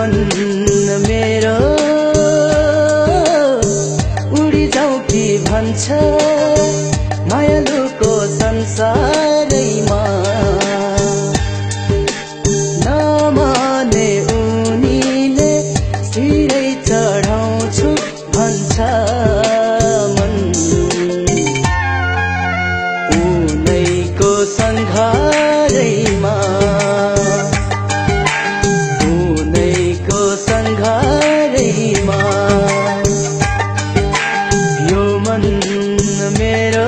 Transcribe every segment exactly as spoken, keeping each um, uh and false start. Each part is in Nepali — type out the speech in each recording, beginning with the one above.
मन मेरो उडी जाऊ कि भन्छ मायालुको संसारैमा नमाने उनीले सिरै चढाउँछु भन्छ मन उनैको सङ्घारैमा उनैको सङ्घारैमा यो मन मेरो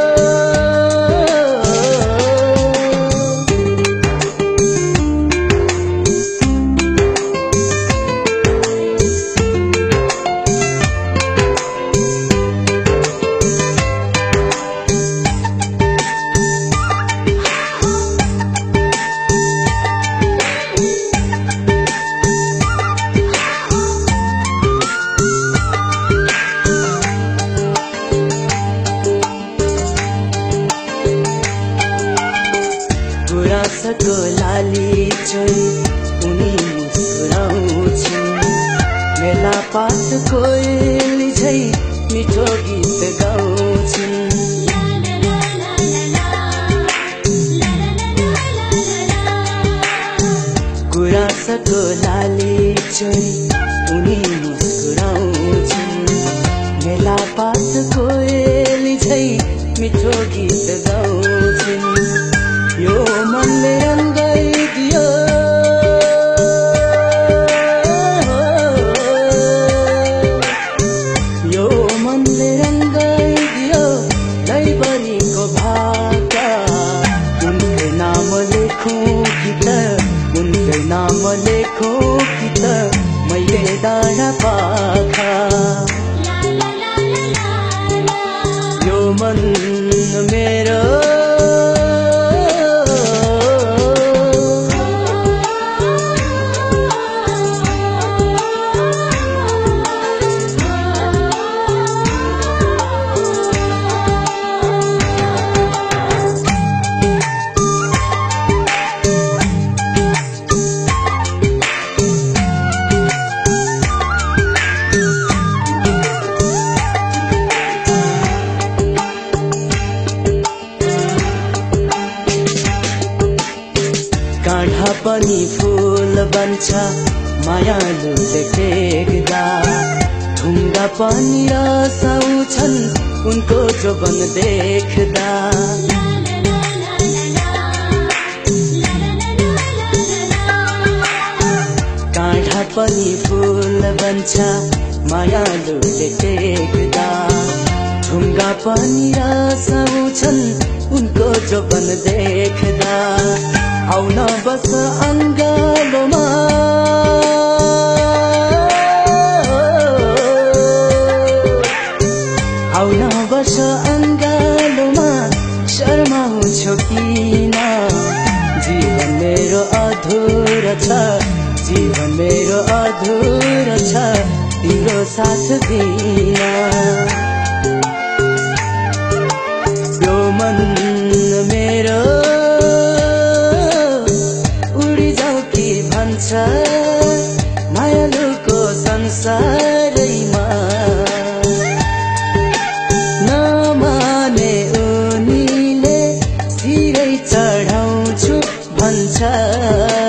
गुराँसको लाली चोई उनी मुस्कुराउँछिन् मेला पात कोइली झै मिठो गीत गाउँछिन् गुराँसको लाली चोई उनी मुस्कुराउँछिन् मेला पात कोइली झै मिठो गीत गाउँछिन् यो मनले रङ्गाइदियो यो मनले रङ्गाइदियो दैबरीको भाका उनकै नाम लेखौँ कि त उनकै नाम लेखौँ कि त मैले डाँडा पाखा यो मन मेरो काँढा पनि फूल बन्छ मायालु देख्दा ढुङ्गा पनि रसाउँछन् उनको जोबन देख्दा काँढा पनि फूल बन्छ मायालु देख्दा ढुङ्गा पनि रसाउँछन् उनको जोबन देख्दा आउन बस अङ्गालोमा आउन बस अङ्गालोमा शर्माउँछौ किन जीवन मेरो अधुरो छ जीवन मेरो अधुरो छ तिम्रो साथ बिना यो मन मेरो मायालुको संसारैमा नमाने उनीले सिरै चढाउँछु भन्छ